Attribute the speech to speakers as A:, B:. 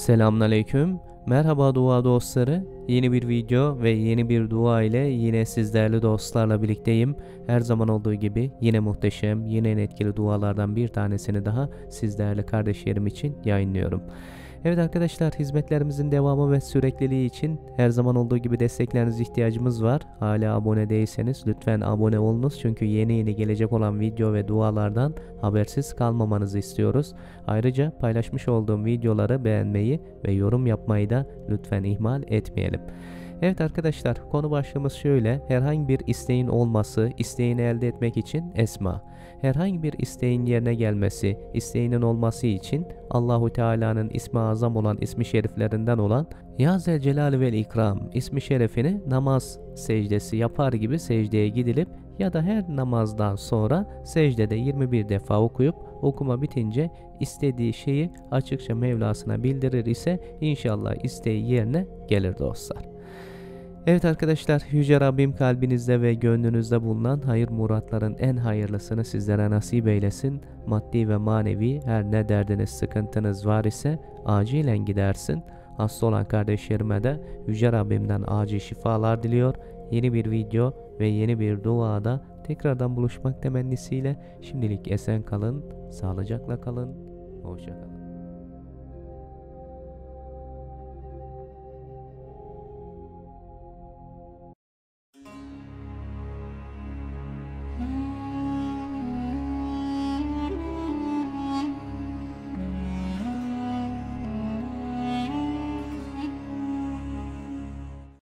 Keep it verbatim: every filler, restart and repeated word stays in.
A: Selamünaleyküm. Merhaba dua dostları. Yeni bir video ve yeni bir dua ile yine siz değerli dostlarla birlikteyim. Her zaman olduğu gibi yine muhteşem, yine en etkili dualardan bir tanesini daha siz değerli kardeşlerim için yayınlıyorum. Evet arkadaşlar, hizmetlerimizin devamı ve sürekliliği için her zaman olduğu gibi desteklerinize ihtiyacımız var. Hala abone değilseniz lütfen abone olunuz, çünkü yeni yeni gelecek olan video ve dualardan habersiz kalmamanızı istiyoruz. Ayrıca paylaşmış olduğum videoları beğenmeyi ve yorum yapmayı da lütfen ihmal etmeyelim. Evet arkadaşlar, konu başlığımız şöyle: herhangi bir isteğin olması, isteğini elde etmek için esma. Herhangi bir isteğin yerine gelmesi, isteğinin olması için Allahu Teala'nın ismi azam olan ismi şeriflerinden olan Ya Zelcelal vel İkram ismi şerefini namaz secdesi yapar gibi secdeye gidilip ya da her namazdan sonra secdede yirmi bir defa okuyup okuma bitince istediği şeyi açıkça Mevlasına bildirir ise inşallah isteği yerine gelir dostlar. Evet arkadaşlar, Yüce Rabbim kalbinizde ve gönlünüzde bulunan hayır muratların en hayırlısını sizlere nasip eylesin. Maddi ve manevi her ne derdiniz, sıkıntınız var ise acilen gidersin. Hasta olan kardeşlerime de Yüce Rabbimden acil şifalar diliyor. Yeni bir video ve yeni bir duada tekrardan buluşmak temennisiyle şimdilik esen kalın, sağlıcakla kalın, hoşça kalın.